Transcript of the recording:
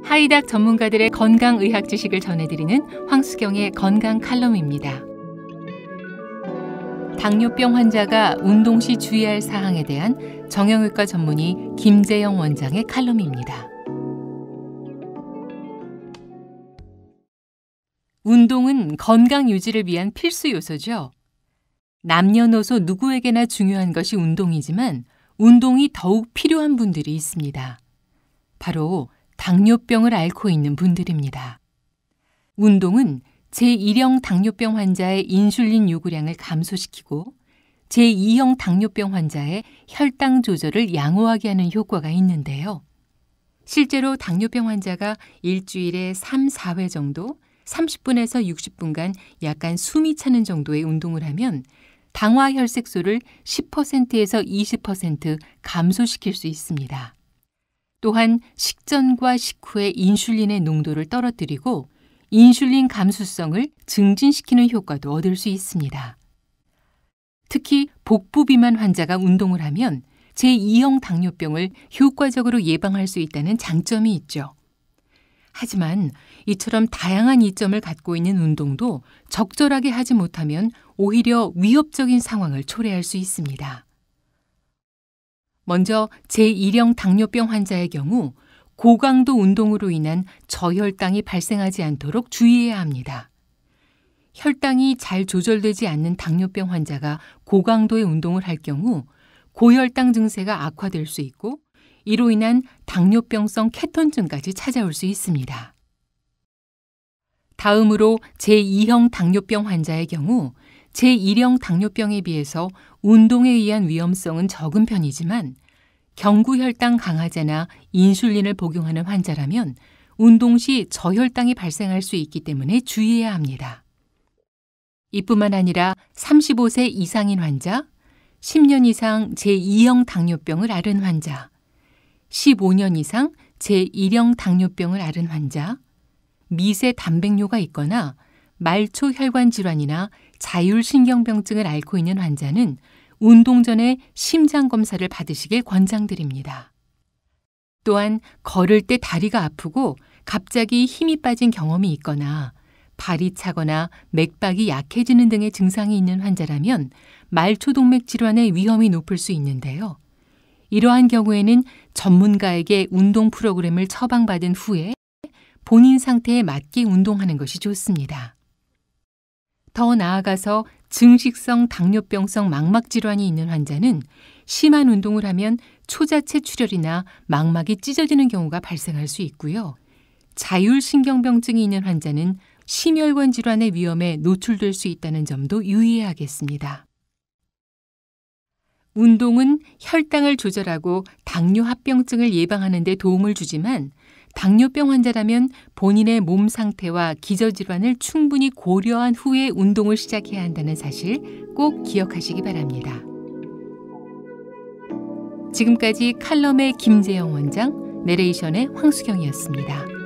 하이닥 전문가들의 건강의학 지식을 전해드리는 황수경의 건강 칼럼입니다. 당뇨병 환자가 운동 시 주의할 사항에 대한 정형외과 전문의 김재영 원장의 칼럼입니다. 운동은 건강 유지를 위한 필수 요소죠. 남녀노소 누구에게나 중요한 것이 운동이지만 운동이 더욱 필요한 분들이 있습니다. 바로 당뇨병을 앓고 있는 분들입니다. 운동은 제1형 당뇨병 환자의 인슐린 요구량을 감소시키고 제2형 당뇨병 환자의 혈당 조절을 양호하게 하는 효과가 있는데요. 실제로 당뇨병 환자가 일주일에 3, 4회 정도 30분에서 60분간 약간 숨이 차는 정도의 운동을 하면 당화 혈색소를 10%에서 20% 감소시킬 수 있습니다. 또한 식전과 식후에 인슐린의 농도를 떨어뜨리고 인슐린 감수성을 증진시키는 효과도 얻을 수 있습니다. 특히 복부 비만 환자가 운동을 하면 제2형 당뇨병을 효과적으로 예방할 수 있다는 장점이 있죠. 하지만 이처럼 다양한 이점을 갖고 있는 운동도 적절하게 하지 못하면 오히려 위협적인 상황을 초래할 수 있습니다. 먼저 제1형 당뇨병 환자의 경우 고강도 운동으로 인한 저혈당이 발생하지 않도록 주의해야 합니다. 혈당이 잘 조절되지 않는 당뇨병 환자가 고강도의 운동을 할 경우 고혈당 증세가 악화될 수 있고 이로 인한 당뇨병성 케톤증까지 찾아올 수 있습니다. 다음으로 제2형 당뇨병 환자의 경우 제1형 당뇨병에 비해서 운동에 의한 위험성은 적은 편이지만 경구혈당 강화제나 인슐린을 복용하는 환자라면 운동 시 저혈당이 발생할 수 있기 때문에 주의해야 합니다. 이뿐만 아니라 35세 이상인 환자, 10년 이상 제2형 당뇨병을 앓은 환자, 15년 이상 제1형 당뇨병을 앓은 환자, 미세 단백뇨가 있거나 말초 혈관 질환이나 자율신경병증을 앓고 있는 환자는 운동 전에 심장 검사를 받으시길 권장드립니다. 또한 걸을 때 다리가 아프고 갑자기 힘이 빠진 경험이 있거나 발이 차거나 맥박이 약해지는 등의 증상이 있는 환자라면 말초동맥 질환의 위험이 높을 수 있는데요. 이러한 경우에는 전문가에게 운동 프로그램을 처방받은 후에 본인 상태에 맞게 운동하는 것이 좋습니다. 더 나아가서 증식성 당뇨병성 망막 질환이 있는 환자는 심한 운동을 하면 초자체 출혈이나 망막이 찢어지는 경우가 발생할 수 있고요. 자율신경병증이 있는 환자는 심혈관 질환의 위험에 노출될 수 있다는 점도 유의해야겠습니다. 운동은 혈당을 조절하고 당뇨 합병증을 예방하는 데 도움을 주지만 당뇨병 환자라면 본인의 몸 상태와 기저질환을 충분히 고려한 후에 운동을 시작해야 한다는 사실 꼭 기억하시기 바랍니다. 지금까지 칼럼의 김재영 원장, 내레이션의 황수경이었습니다.